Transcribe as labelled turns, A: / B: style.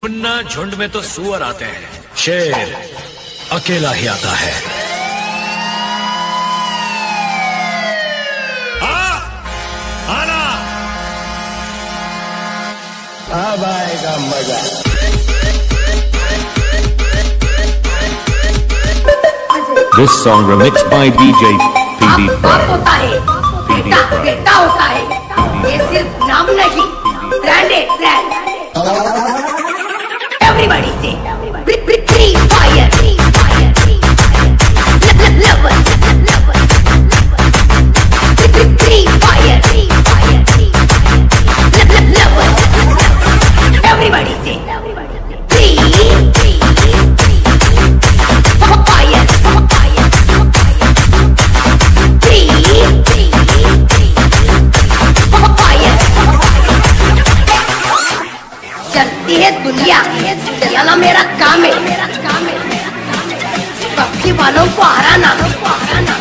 A: मुन्ना झुंड में तो सुअर आते हैं, शेर अकेला ही आता है। आना
B: अब आएगा मजा।
C: This song remixed by DJ PD
D: बाप होता है, बेटा होता है। ये सिर्फ नाम नहीं, ब्रांड है, brand. Everybody say, free fire, lover, free fire, lover. Everybody say, free fire, चलती है दुनिया, चलाना मेरा काम है। पक्षी वालों को हराना